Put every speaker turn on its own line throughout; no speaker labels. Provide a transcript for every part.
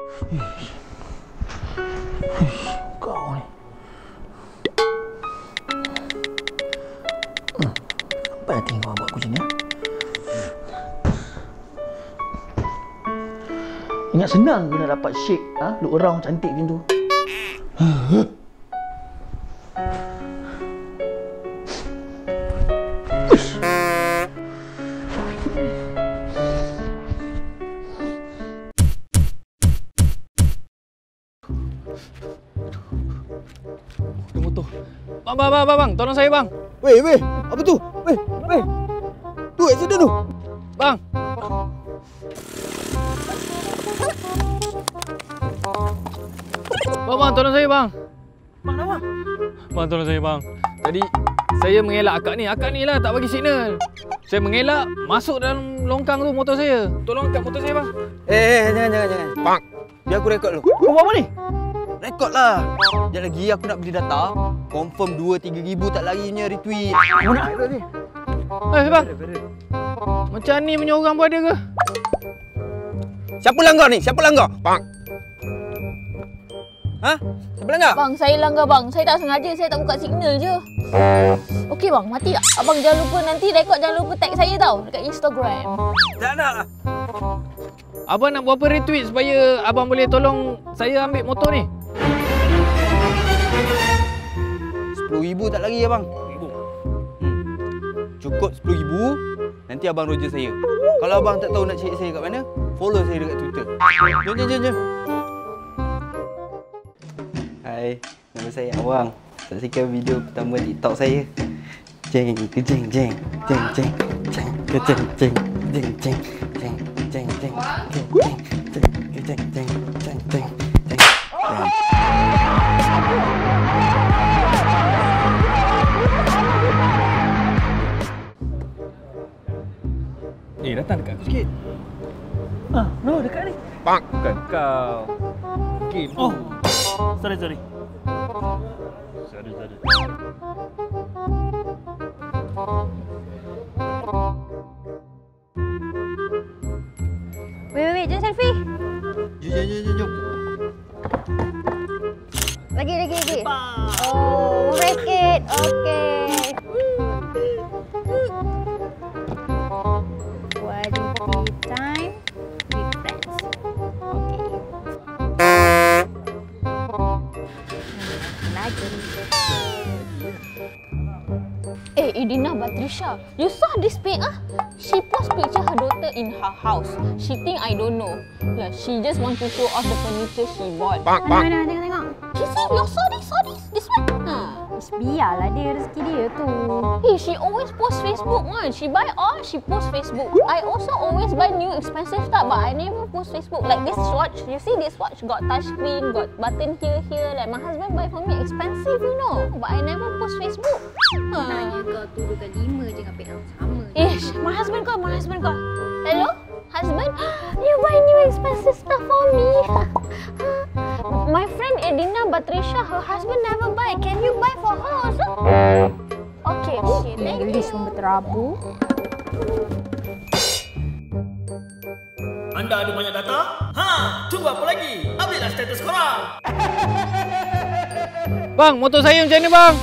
Kau ni. Apa hati kau buat aku macam ni? Ingat senang ke nak dapat shape, look around cantik macam tu?
Ada motor. Bang, tolong saya bang.
Weh, apa tu? Weh. Tu accident tu.
Bang. Bang, tolong saya bang.
Bang, kenapa?
Bang, tolong saya bang. Tadi saya mengelak akak ni lah tak bagi signal. Saya mengelak, masuk dalam longkang tu motor saya. Tolong angkat motor saya bang.
Jangan. Bang, biar aku rekod dulu.
Kau buat apa ni?
Rekod lah. Sekejap lagi aku nak beli data. Confirm 2-3 ribu tak lari punya retweet.
Kau nak rekod ni?
Bang. Macam ni punya orang pun ada ke?
Siapa langgar ni? Siapa langgar? Bang. Ha? Siapa langgar?
Bang, saya langgar bang. Saya tak sengaja, saya tak buka signal je. Okey bang, mati tak? Abang jangan lupa nanti rekod, jangan lupa tag saya tau dekat Instagram.
Tak nak lah.
Abang nak berapa retweet supaya abang boleh tolong saya ambil motor ni?
10,000 tak lari abang. 10,000. Cukup 10,000. Nanti abang roja saya. Kalau abang tak tahu nak cari saya kat mana, follow saya dekat Twitter. Jom. Hai, nama saya Awang. Saksikan video pertama TikTok saya. Jeng.
Datang dekat aku sikit.
No, dekat ni.
Bang.
Bukan kau. Game.
Oh. Sorry.
Sorry.
Wait, jom selfie.
Jom.
Lagi. Oh, racket. Okey. Quality time with friends. Okey. Lagi. Edina Batrisha, you saw this pic She post picture her daughter in her house. She think I don't know. Yeah, she just want to show off the furniture she bought.
Mana, tengok.
She say, you saw this? This one?
Biarlah dia, rezeki dia tu.
Hey, she always post Facebook one. She buy all, she post Facebook. I also always buy new expensive stuff, but I never post Facebook. Like this watch, you see this watch got touchscreen, got button here. Like my husband buy for me expensive, you know. But I never post Facebook.
Nanya kau turunkan 5 je dengan yang sama.
Ish, my husband call. Hello? Husband? You buy new expensive stuff for me. My friend Edina Batrisha, her husband never buy. Can you buy for her also? Okay, thank you.
English pun berterabur.
Anda ada banyak data? Tunggu apa lagi? Update lah status korang.
Bang, motor saya macam ni bang?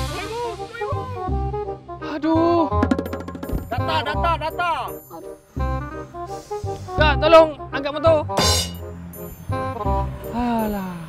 Aduh.
Data.
Kak, tolong angkat motor. Alah.